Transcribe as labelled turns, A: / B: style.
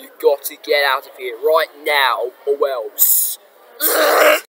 A: You've got to get out of here right now, or else.